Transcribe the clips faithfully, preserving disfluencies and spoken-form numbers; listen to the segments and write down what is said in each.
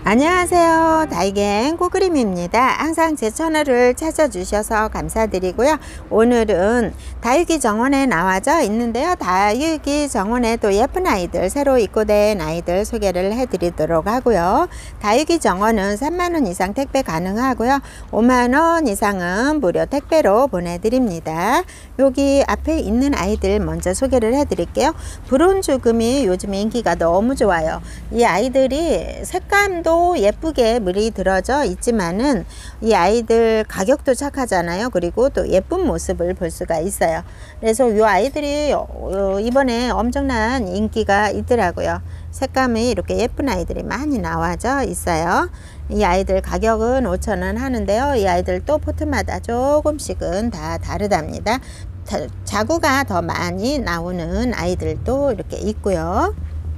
안녕하세요, 다이갱 꼬그림입니다. 항상 제 채널을 찾아주셔서 감사드리고요. 오늘은 다육이 정원에 나와져 있는데요, 다육이 정원에 또 예쁜 아이들, 새로 입고된 아이들 소개를 해드리도록 하고요. 다육이 정원은 삼만 원 이상 택배 가능하고요, 오만 원 이상은 무료 택배로 보내드립니다. 여기 앞에 있는 아이들 먼저 소개를 해드릴게요. 브론즈금이 요즘 인기가 너무 좋아요. 이 아이들이 색감도 예쁘게 물이 들어져 있지만은 이 아이들 가격도 착하잖아요. 그리고 또 예쁜 모습을 볼 수가 있어요. 그래서 이 아이들이 이번에 엄청난 인기가 있더라고요. 색감이 이렇게 예쁜 아이들이 많이 나와져 있어요. 이 아이들 가격은 오천 원 하는데요, 이 아이들 또 포트마다 조금씩은 다 다르답니다. 자구가 더 많이 나오는 아이들도 이렇게 있고요.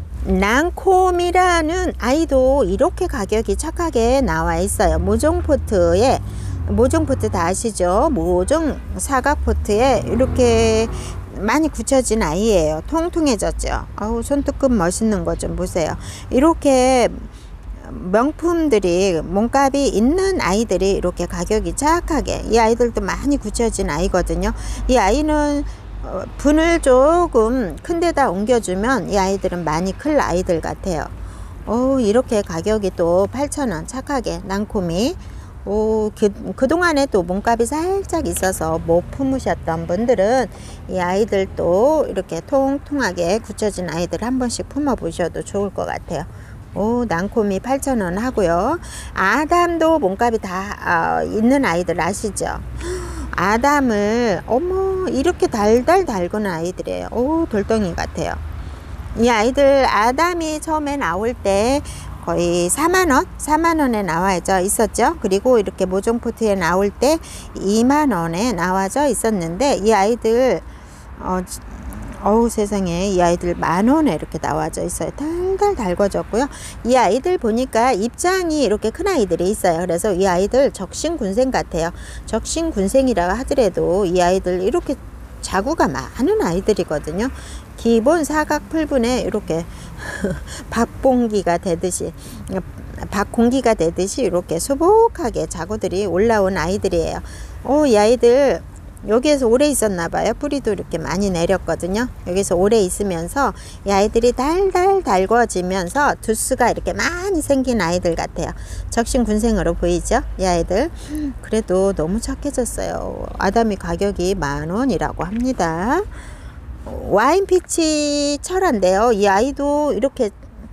랑콤이라는 아이도 이렇게 가격이 착하게 나와 있어요. 모종 포트에, 모종 포트 다 아시죠? 모종 사각 포트에 이렇게 많이 굳혀진 아이예요. 통통해졌죠. 아우, 손톱끝 멋있는 거 좀 보세요. 이렇게 명품들이 몸값이 있는 아이들이 이렇게 가격이 착하게, 이 아이들도 많이 굳혀진 아이거든요. 이 아이는 분을 조금 큰 데다 옮겨주면 이 아이들은 많이 클 아이들 같아요. 오, 이렇게 가격이 또 팔천 원 착하게 랑콤이. 오, 그, 그동안에 또 몸값이 살짝 있어서 못 품으셨던 분들은 이 아이들도 이렇게 통통하게 굳혀진 아이들 한 번씩 품어 보셔도 좋을 것 같아요. 오, 랑콤이 팔천 원 하고요. 아담도 몸값이 다 어, 있는 아이들 아시죠? 아담을 어머 이렇게 달달 달구는 아이들이에요. 오, 돌덩이 같아요. 이 아이들 아담이 처음에 나올 때 거의 사만 원 사만 원에 나와져 있었죠. 그리고 이렇게 모종 포트에 나올 때 이만 원에 나와져 있었는데 이 아이들 어, 어우 세상에, 이 아이들 만 원에 이렇게 나와져 있어요. 달달 달궈졌고요. 이 아이들 보니까 입장이 이렇게 큰 아이들이 있어요. 그래서 이 아이들 적신군생 같아요. 적신군생이라 하더라도 이 아이들 이렇게 자구가 많은 아이들이거든요. 기본 사각 풀분에 이렇게 밥봉기가 되듯이, 밥 공기가 되듯이 이렇게 수북하게 자구들이 올라온 아이들이에요. 오, 이 아이들 여기에서 오래 있었나 봐요. 뿌리도 이렇게 많이 내렸거든요. 여기서 오래 있으면서 이 아이들이 달달 달궈지면서 두수가 이렇게 많이 생긴 아이들 같아요. 적신군생으로 보이죠? 이 아이들. 그래도 너무 착해졌어요. 아담이 가격이 만 원이라고 합니다. 와인피치 철화인데요, 이 아이도 이렇게,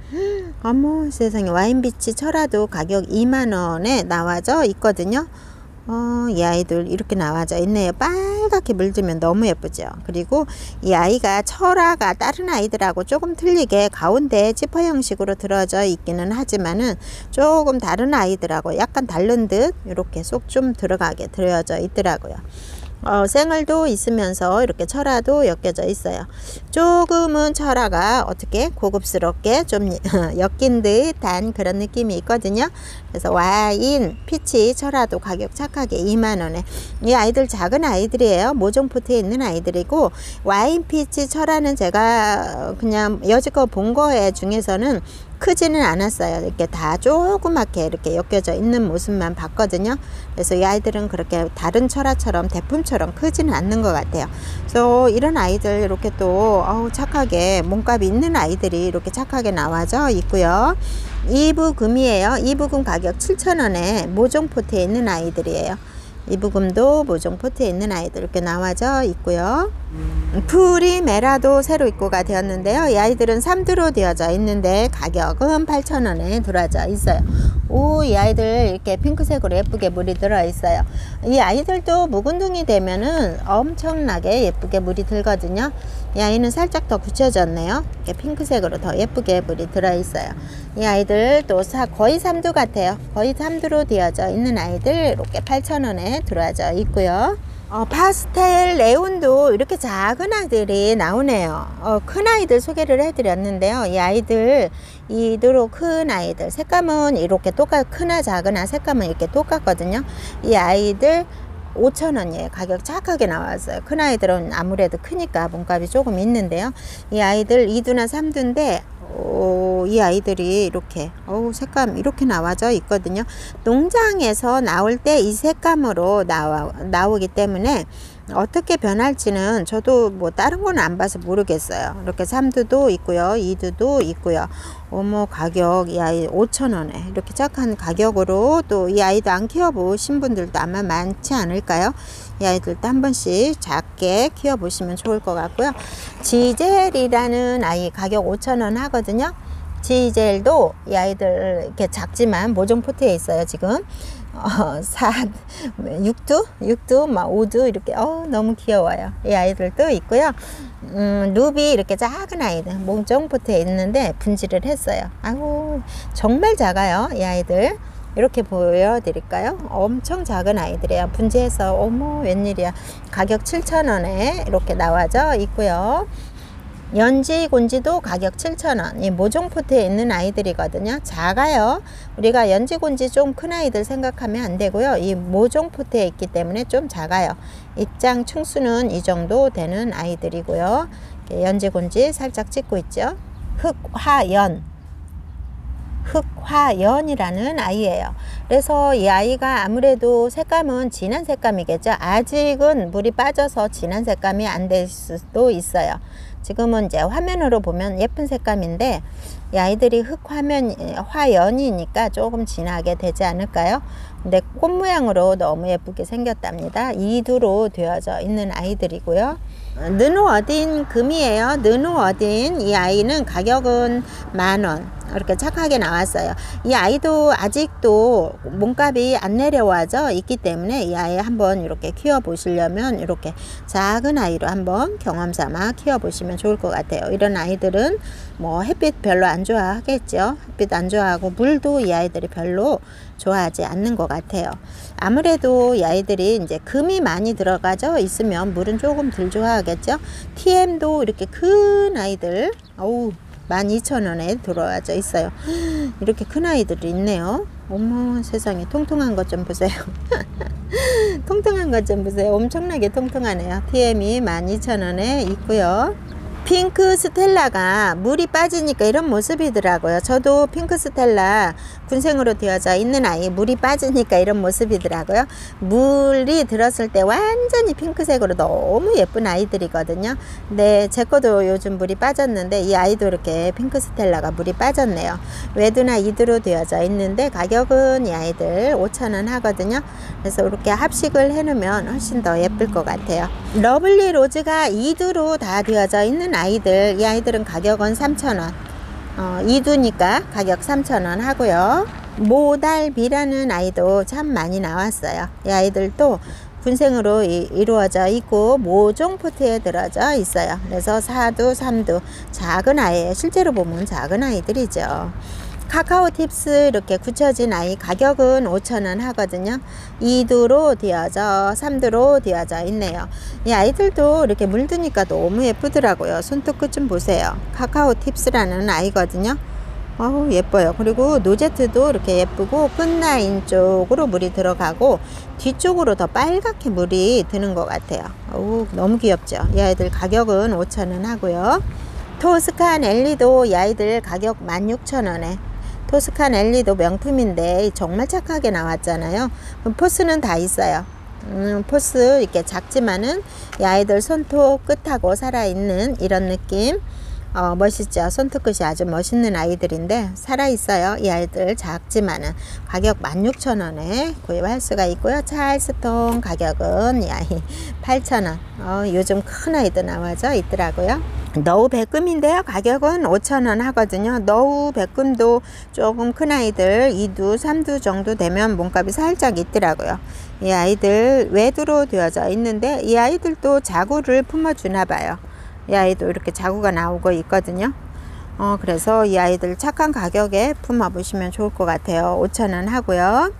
어머 세상에, 와인피치 철화도 가격 이만 원에 나와져 있거든요. 어, 이 아이들 이렇게 나와져 있네요. 빨갛게 물들면 너무 예쁘죠. 그리고 이 아이가 철화가 다른 아이들하고 조금 틀리게 가운데 지퍼 형식으로 들어져 있기는 하지만은 조금 다른 아이들하고 약간 다른 듯 이렇게 쏙 좀 들어가게 들어져 있더라고요. 어, 생얼도 있으면서 이렇게 철화도 엮여져 있어요. 조금은 철화가 어떻게 고급스럽게 좀 엮인 듯한 그런 느낌이 있거든요. 그래서 와인 피치 철화도 가격 착하게 이만 원에. 이 아이들 작은 아이들이에요. 모종 포트에 있는 아이들이고, 와인 피치 철화는 제가 그냥 여지껏 본 거에 중에서는 크지는 않았어요. 이렇게 다 조그맣게 이렇게 엮여져 있는 모습만 봤거든요. 그래서 이 아이들은 그렇게 다른 철화처럼 대품처럼 크지는 않는 것 같아요. 그래서 이런 아이들 이렇게 또 어우 착하게 몸값이 있는 아이들이 이렇게 착하게 나와져 있고요. 이부금이에요. 이부금 가격 칠천 원에 모종 포트에 있는 아이들이에요. 이부금도 모종 포트에 있는 아이들 이렇게 나와져 있고요. 프리메라도 새로 입고가 되었는데요, 이 아이들은 삼 두로 되어져 있는데 가격은 팔천 원에 들어져 있어요. 오, 이 아이들 이렇게 핑크색으로 예쁘게 물이 들어 있어요. 이 아이들도 묵은둥이 되면은 엄청나게 예쁘게 물이 들거든요. 이 아이는 살짝 더 굳혀졌네요. 이렇게 핑크색으로 더 예쁘게 물이 들어 있어요. 이 아이들 또 사, 거의 삼 두 같아요. 거의 삼 두로 되어져 있는 아이들 이렇게 팔천 원에 들어져 있고요. 어, 파스텔 레온도 이렇게 작은 아이들이 나오네요. 어, 큰 아이들 소개를 해드렸는데요, 이 아이들 이대로 큰 아이들 색감은 이렇게 똑같, 크나 작으나 색감은 이렇게 똑같거든요. 이 아이들 오천 원이에요. 가격 착하게 나왔어요. 큰 아이들은 아무래도 크니까 몸값이 조금 있는데요, 이 아이들 이 두나 삼 두인데 어, 이 아이들이 이렇게 어우 색감 이렇게 나와져 있거든요. 농장에서 나올 때 이 색감으로 나와 나오기 때문에 어떻게 변할지는 저도 뭐 다른 건 안 봐서 모르겠어요. 이렇게 삼두도 있고요, 이두도 있고요. 어머, 가격 이 아이 오천 원에 이렇게 착한 가격으로, 또 이 아이도 안 키워보신 분들도 아마 많지 않을까요? 이 아이들도 한 번씩 작게 키워보시면 좋을 것 같고요. 지젤이라는 아이 가격 오천 원 하거든요. 지젤도 이 아이들 이렇게 작지만 모종 포트에 있어요. 지금 어, 사, 육두, 육두, 막 오두 이렇게 어 너무 귀여워요. 이 아이들도 있고요. 음, 루비 이렇게 작은 아이들 모종 포트에 있는데 분질을 했어요. 아이고 정말 작아요. 이 아이들 이렇게 보여드릴까요? 엄청 작은 아이들이에요. 분지해서 어머 웬일이야. 가격 칠천 원에 이렇게 나와져 있고요. 연지 곤지도 가격 칠천 원. 이 모종 포트에 있는 아이들이거든요. 작아요. 우리가 연지 곤지 좀 큰 아이들 생각하면 안 되고요. 이 모종 포트에 있기 때문에 좀 작아요. 입장 층수는 이 정도 되는 아이들이고요. 연지 곤지 살짝 찍고 있죠. 흑화연. 흑화연이라는 아이예요. 그래서 이 아이가 아무래도 색감은 진한 색감이겠죠. 아직은 물이 빠져서 진한 색감이 안 될 수도 있어요. 지금은 이제 화면으로 보면 예쁜 색감인데 이 아이들이 흑화면 화연이니까 조금 진하게 되지 않을까요? 근데 꽃 모양으로 너무 예쁘게 생겼답니다. 이두로 되어져 있는 아이들이고요. 느노어딘 금이에요. 느노어딘 이 아이는 가격은 만원 이렇게 착하게 나왔어요. 이 아이도 아직도 몸값이 안 내려와져 있기 때문에 이 아이 한번 이렇게 키워 보시려면 이렇게 작은 아이로 한번 경험 삼아 키워 보시면 좋을 것 같아요. 이런 아이들은 뭐 햇빛 별로 안 좋아하겠죠. 햇빛 안 좋아하고 물도 이 아이들이 별로 좋아하지 않는 것 같아요. 아무래도 이 아이들이 이제 금이 많이 들어가져 있으면 물은 조금 덜 좋아하겠죠. 티엠도 이렇게 큰 아이들 어우 만 이천 원에 들어와져 있어요. 이렇게 큰 아이들이 있네요. 어머 세상에 통통한 것 좀 보세요. 통통한 것 좀 보세요. 엄청나게 통통하네요. 티엠이 만 이천 원에 있고요. 핑크 스텔라가 물이 빠지니까 이런 모습이더라고요. 저도 핑크 스텔라 군생으로 되어져 있는 아이 물이 빠지니까 이런 모습이더라고요. 물이 들었을 때 완전히 핑크색으로 너무 예쁜 아이들이거든요. 근데 제 거도 요즘 물이 빠졌는데 이 아이도 이렇게 핑크 스텔라가 물이 빠졌네요. 외두나 이두로 되어져 있는데 가격은 이 아이들 오천 원 하거든요. 그래서 이렇게 합식을 해놓으면 훨씬 더 예쁠 것 같아요. 러블리 로즈가 이두로 다 되어져 있는 아이들, 이 아이들은 가격은 삼천 원. 어, 이두니까 가격 삼천 원 하고요. 모달비라는 아이도 참 많이 나왔어요. 이 아이들도 군생으로 이, 이루어져 있고 모종 포트에 들어져 있어요. 그래서 사두, 삼두 작은 아이예요. 실제로 보면 작은 아이들이죠. 카카오 팁스 이렇게 굳혀진 아이 가격은 오천 원 하거든요. 이두로 되어져 삼두로 되어져 있네요. 이 아이들도 이렇게 물드니까 너무 예쁘더라고요. 손톱 끝 좀 보세요. 카카오 팁스라는 아이거든요. 어우 예뻐요. 그리고 노제트도 이렇게 예쁘고 끝라인 쪽으로 물이 들어가고 뒤쪽으로 더 빨갛게 물이 드는 것 같아요. 어우 너무 귀엽죠. 이 아이들 가격은 오천 원 하고요. 토스칸 엘리도 이 아이들 가격 만 육천 원에. 토스칸 엘리도 명품인데 정말 착하게 나왔잖아요. 포스는 다 있어요. 음, 포스 이렇게 작지만은 이 아이들 손톱 끝하고 살아있는 이런 느낌. 어, 멋있죠. 손톱 끝이 아주 멋있는 아이들인데 살아있어요. 이 아이들 작지만은 가격 만 육천 원에 구입할 수가 있고요. 찰스톤 가격은 이 아이 팔천 원. 어, 요즘 큰 아이도 나와져 있더라고요. 너우 백금인데요. 가격은 오천 원 하거든요. 너우 백금도 조금 큰 아이들 이두, 삼두 정도 되면 몸값이 살짝 있더라고요. 이 아이들 외두로 되어져 있는데 이 아이들도 자구를 품어주나 봐요. 이 아이도 이렇게 자구가 나오고 있거든요. 어, 그래서 이 아이들 착한 가격에 품어 보시면 좋을 것 같아요. 오천 원 하고요.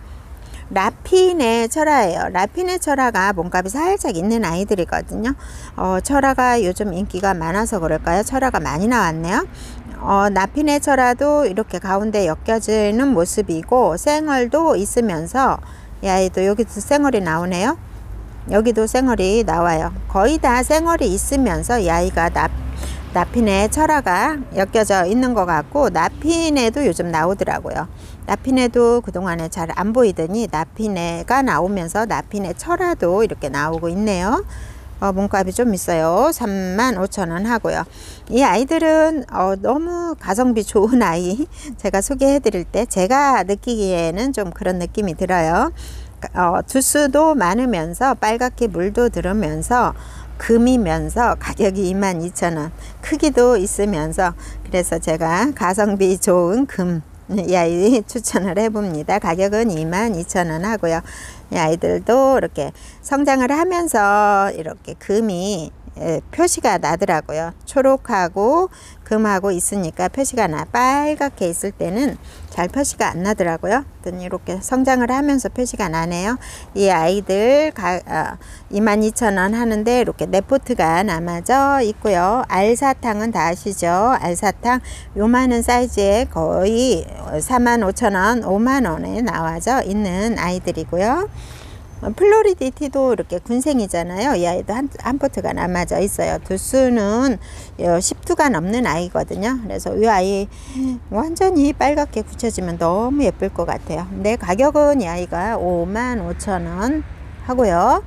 라피네 철화예요. 라피네 철화가 몸값이 살짝 있는 아이들이거든요. 어, 철화가 요즘 인기가 많아서 그럴까요? 철화가 많이 나왔네요. 어, 라피네 철화도 이렇게 가운데 엮여지는 모습이고 생얼도 있으면서 이 아이도 여기도 생얼이 나오네요. 여기도 생얼이 나와요. 거의 다 생얼이 있으면서 이 아이가 납, 나핀에 철화가 엮여져 있는 것 같고, 나핀에도 요즘 나오더라고요. 나핀에도 그동안에 잘 안 보이더니 나핀에가 나오면서 나핀에 철화도 이렇게 나오고 있네요. 어, 몸값이 좀 있어요. 삼만 오천 원 하고요. 이 아이들은 어, 너무 가성비 좋은 아이, 제가 소개해 드릴 때 제가 느끼기에는 좀 그런 느낌이 들어요. 어, 두수도 많으면서 빨갛게 물도 들으면서 금이면서 가격이 이만 이천 원, 크기도 있으면서, 그래서 제가 가성비 좋은 금 이 아이 추천을 해봅니다. 가격은 이만 이천 원 하고요. 이 아이들도 이렇게 성장을 하면서 이렇게 금이 표시가 나더라고요. 초록하고 금하고 있으니까 표시가 나. 빨갛게 있을 때는 잘 표시가 안 나더라고요. 이렇게 성장을 하면서 표시가 나네요. 이 아이들 가, 어, 이만 이천 원 하는데 이렇게 네포트가 남아져 있고요. 알사탕은 다 아시죠? 알사탕 요만한 사이즈에 거의 사만 오천 원, 오만 원에 나와져 있는 아이들이고요. 플로리디티도 이렇게 군생이잖아요. 이 아이도 한, 한 포트가 남아져 있어요. 두수는 십 두가 넘는 아이거든요. 그래서 이 아이 완전히 빨갛게 굳혀지면 너무 예쁠 것 같아요. 근데 가격은 이 아이가 오만 오천 원 하고요.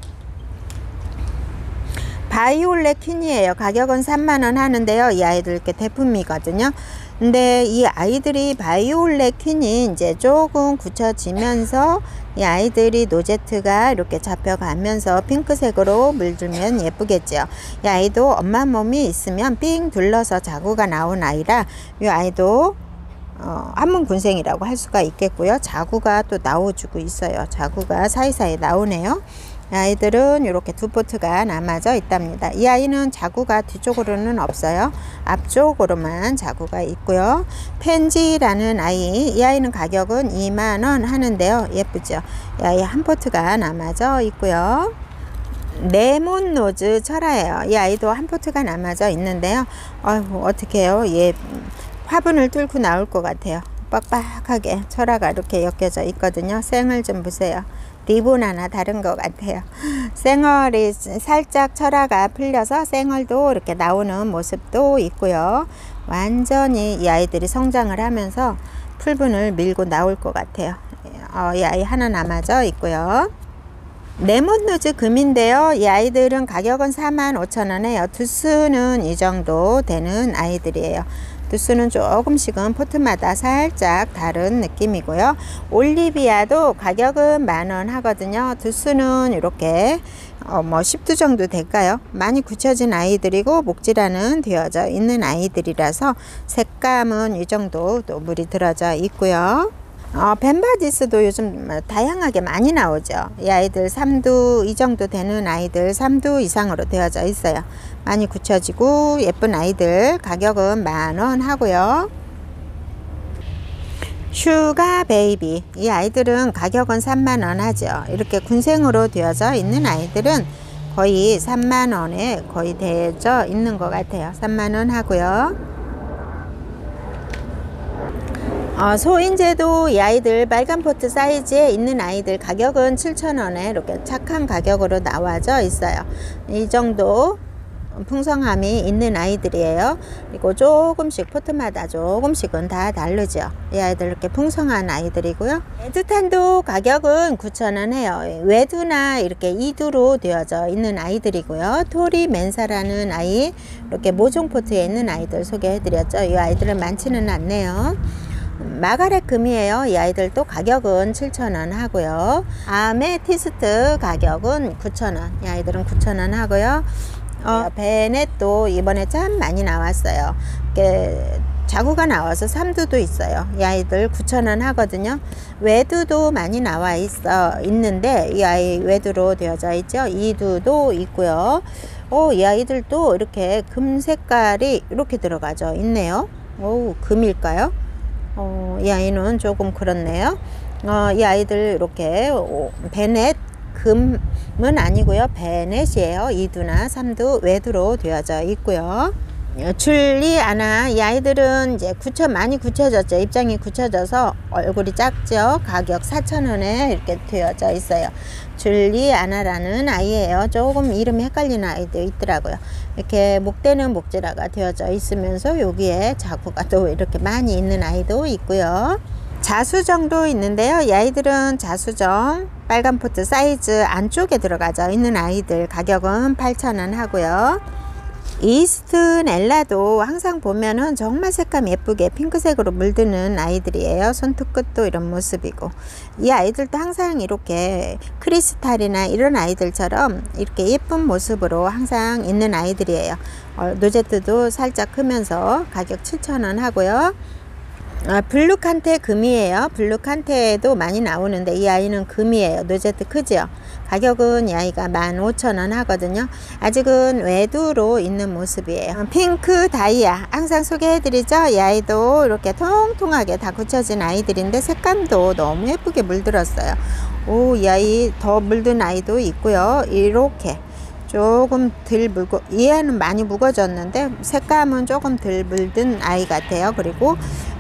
바이올렛 퀸이에요. 가격은 삼만 원 하는데요. 이 아이들 이렇게 대품이거든요. 근데 이 아이들이 바이올렛 퀸이 이제 조금 굳혀지면서 이 아이들이 노제트가 이렇게 잡혀가면서 핑크색으로 물들면 예쁘겠죠. 이 아이도 엄마 몸이 있으면 삥 둘러서 자구가 나온 아이라 이 아이도 어, 한문 군생이라고 할 수가 있겠고요. 자구가 또 나와주고 있어요. 자구가 사이사이 나오네요. 이 아이들은 이렇게 두 포트가 남아져 있답니다. 이 아이는 자구가 뒤쪽으로는 없어요. 앞쪽으로만 자구가 있고요. 펜지라는 아이, 이 아이는 가격은 이만 원 하는데요. 예쁘죠? 이 아이 한 포트가 남아져 있고요. 레몬노즈 철화예요. 이 아이도 한 포트가 남아져 있는데요. 어휴, 어떻게 해요? 얘 화분을 뚫고 나올 것 같아요. 빡빡하게 철화가 이렇게 엮여져 있거든요. 생을 좀 보세요. 리본 하나 다른 것 같아요. 생얼이 살짝 철화가 풀려서 생얼도 이렇게 나오는 모습도 있고요. 완전히 이 아이들이 성장을 하면서 풀분을 밀고 나올 것 같아요. 어, 이 아이 하나 남아져 있고요. 레몬누즈 금인데요. 이 아이들은 가격은 사만 오천 원 해요. 두수는 이 정도 되는 아이들이에요. 두수는 조금씩은 포트마다 살짝 다른 느낌이고요. 올리비아도 가격은 만 원 하거든요. 두수는 이렇게 어 뭐 십 두 정도 될까요? 많이 굳혀진 아이들이고 목질하는 되어져 있는 아이들이라서 색감은 이 정도 또 물이 들어져 있고요. 어, 벤바디스도 요즘 다양하게 많이 나오죠. 이 아이들 삼 두 이 정도 되는 아이들 삼 두 이상으로 되어져 있어요. 많이 굳혀지고 예쁜 아이들 가격은 만 원 하고요. 슈가 베이비, 이 아이들은 가격은 삼만 원 하죠. 이렇게 군생으로 되어져 있는 아이들은 거의 삼만 원에 거의 되어져 있는 것 같아요. 삼만 원 하고요. 어, 소인제도 이 아이들 빨간 포트 사이즈에 있는 아이들 가격은 칠천 원에 이렇게 착한 가격으로 나와져 있어요. 이 정도 풍성함이 있는 아이들이에요. 그리고 조금씩 포트마다 조금씩은 다 다르죠. 이 아이들 이렇게 풍성한 아이들이고요. 레드탄도 가격은 구천 원 해요. 외두나 이렇게 이두로 되어져 있는 아이들이고요. 토리 멘사라는 아이, 이렇게 모종 포트에 있는 아이들 소개해 드렸죠. 이 아이들은 많지는 않네요. 마가렛 금이에요. 이 아이들도 가격은 칠천 원 하고요. 아메티스트 가격은 구천 원. 이 아이들은 구천 원 하고요. 어, 베넷도 이번에 참 많이 나왔어요. 이렇게 자구가 나와서 삼 두도 있어요. 이 아이들 구천 원 하거든요. 외두도 많이 나와 있어 있는데 이 아이 외두로 되어져 있죠. 이 두도 있고요. 오, 이 아이들도 이렇게 금 색깔이 이렇게 들어가져 있네요. 오, 금일까요? 어, 이 아이는 조금 그렇네요. 어, 이 아이들 이렇게 오, 베넷 금은 아니고요. 베넷이에요. 이 두나 삼 두 외두로 되어져 있고요. 줄리아나, 이 아이들은 이제 굳혀 많이 굳혀졌죠. 입장이 굳혀져서 얼굴이 작죠. 가격 사천 원에 이렇게 되어져 있어요. 줄리아나라는 아이예요. 조금 이름이 헷갈리는 아이도 있더라고요. 이렇게 목대는 목재라가 되어져 있으면서 여기에 자구가 또 이렇게 많이 있는 아이도 있고요. 자수정도 있는데요. 이 아이들은 자수정 빨간 포트 사이즈 안쪽에 들어가져 있는 아이들, 가격은 팔천 원 하고요. 이스트 넬라도 항상 보면은 정말 색감 예쁘게 핑크색으로 물드는 아이들이에요. 손톱 끝도 이런 모습이고, 이 아이들도 항상 이렇게 크리스탈이나 이런 아이들처럼 이렇게 예쁜 모습으로 항상 있는 아이들이에요. 어, 노제트도 살짝 크면서 가격 칠천 원 하고요. 아, 블루칸테 금이에요. 블루칸테도 많이 나오는데 이 아이는 금이에요. 노제트 크죠. 가격은 이 아이가 만 오천 원 하거든요. 아직은 외두로 있는 모습이에요. 핑크 다이아 항상 소개해드리죠. 이 아이도 이렇게 통통하게 다 굳혀진 아이들인데 색감도 너무 예쁘게 물들었어요. 오, 이 아이 더 물든 아이도 있고요. 이렇게 조금 덜 묽고, 얘는 많이 묵어졌는데 색감은 조금 덜 물든 아이 같아요. 그리고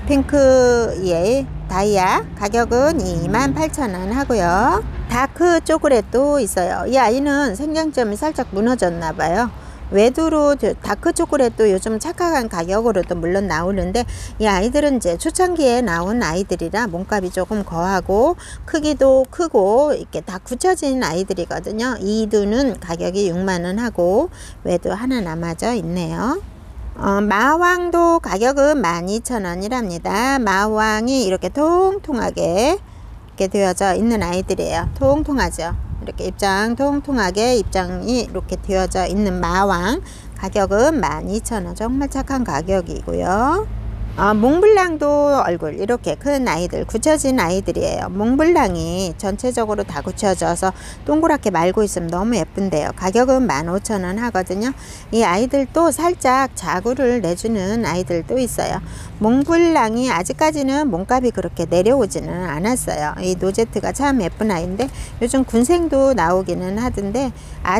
핑크의 다이아 가격은 이만 팔천 원 하고요. 다크 초콜릿도 있어요. 이 아이는 생장점이 살짝 무너졌나 봐요. 외두로 다크 초콜릿도 요즘 착각한 가격으로도 물론 나오는데, 이 아이들은 이제 초창기에 나온 아이들이라 몸값이 조금 거하고 크기도 크고 이렇게 다 굳혀진 아이들이거든요. 이 두는 가격이 육만 원 하고 외두 하나 남아져 있네요. 어, 마왕도 가격은 만 이천 원이랍니다. 마왕이 이렇게 통통하게 이렇게 되어져 있는 아이들이에요. 통통하죠. 이렇게 입장 통통하게 입장이 이렇게 되어져 있는 마왕, 가격은 만 이천 원. 정말 착한 가격이고요. 어, 몽블랑도 얼굴 이렇게 큰 아이들, 굳혀진 아이들이에요. 몽블랑이 전체적으로 다 굳혀져서 동그랗게 말고 있으면 너무 예쁜데요. 가격은 만 오천 원 하거든요. 이 아이들도 살짝 자구를 내주는 아이들도 있어요. 몽블랑이 아직까지는 몸값이 그렇게 내려오지는 않았어요. 이 노제트가 참 예쁜 아이인데 요즘 군생도 나오기는 하던데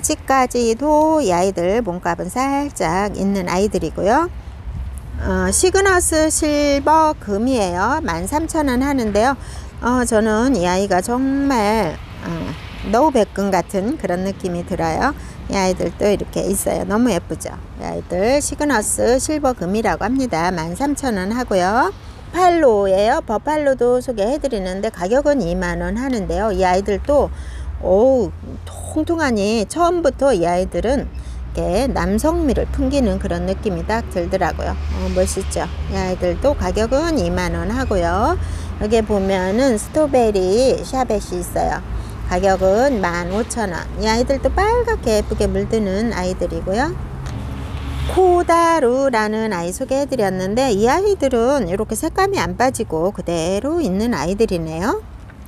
아직까지도 이 아이들 몸값은 살짝 있는 아이들이고요. 어, 시그너스 실버 금이에요. 만 삼천 원 하는데요. 어, 저는 이 아이가 정말 어, 노후백금 같은 그런 느낌이 들어요. 이 아이들도 이렇게 있어요. 너무 예쁘죠. 이 아이들 시그너스 실버 금이라고 합니다. 만 삼천 원 하고요. 버팔로예요. 버팔로도 소개해 드리는데 가격은 이만 원 하는데요. 이 아이들도 오 통통하니 처음부터 이 아이들은 남성미를 풍기는 그런 느낌이 딱 들더라고요. 어, 멋있죠. 이 아이들도 가격은 이만 원 하고요. 여기 보면은 스트로베리 샤벳이 있어요. 가격은 만 오천 원. 이 아이들도 빨갛게 예쁘게 물드는 아이들이고요. 코다루라는 아이 소개해 드렸는데 이 아이들은 이렇게 색감이 안 빠지고 그대로 있는 아이들이네요.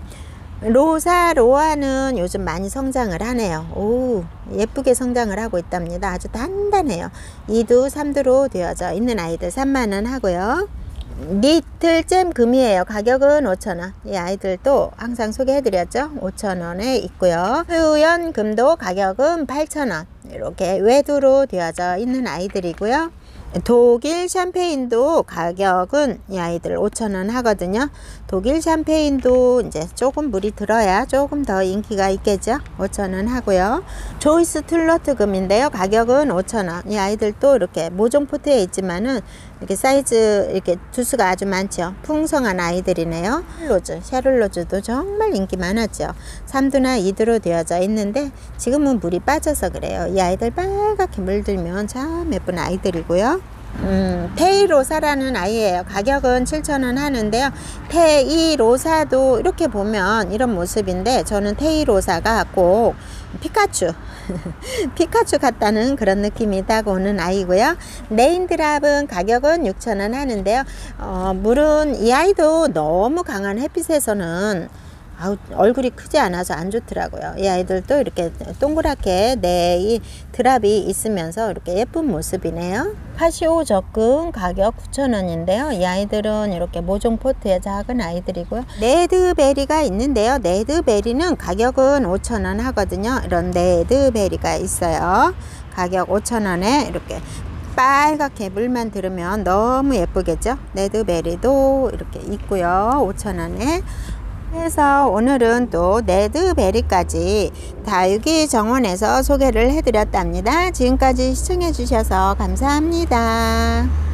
로사로아는 요즘 많이 성장을 하네요. 오, 예쁘게 성장을 하고 있답니다. 아주 단단해요. 이 두, 삼 두로 되어져 있는 아이들 삼만 원 하고요. 니틀잼 금이에요. 가격은 오천 원. 이 아이들도 항상 소개해드렸죠. 오천 원에 있고요. 수연 금도 가격은 팔천 원. 이렇게 외두로 되어져 있는 아이들이고요. 독일 샴페인도 가격은 이 아이들 오천 원 하거든요. 독일 샴페인도 이제 조금 물이 들어야 조금 더 인기가 있겠죠. 오천 원 하고요. 조이스 툴러트 금인데요. 가격은 오천 원. 이 아이들도 이렇게 모종 포트에 있지만은 이렇게 사이즈 이렇게 두수가 아주 많죠. 풍성한 아이들이네요. 샤를로즈, 샤를로즈도 정말 인기 많았죠. 삼 두나 이 두로 되어져 있는데 지금은 물이 빠져서 그래요. 이 아이들 빨갛게 물들면 참 예쁜 아이들이고요. 음, 테이로사라는 아이예요. 가격은 칠천 원 하는데요. 테이로사도 이렇게 보면 이런 모습인데 저는 테이로사가 꼭 피카츄 피카츄 같다는 그런 느낌이 딱 오는 아이고요. 레인드랍은 가격은 육천 원 하는데요. 어, 물은 이 아이도 너무 강한 햇빛에서는 아우, 얼굴이 크지 않아서 안 좋더라고요. 이 아이들도 이렇게 동그랗게 네 드랍이 있으면서 이렇게 예쁜 모습이네요. 카시오 적금 가격 구천 원인데요. 이 아이들은 이렇게 모종 포트의 작은 아이들이고요. 레드베리가 있는데요. 레드베리는 가격은 오천 원 하거든요. 이런 레드베리가 있어요. 가격 오천 원에 이렇게 빨갛게 물만 들으면 너무 예쁘겠죠. 레드베리도 이렇게 있고요. 오천 원에. 그래서 오늘은 또 레드베리까지 다육이 정원에서 소개를 해드렸답니다. 지금까지 시청해 주셔서 감사합니다.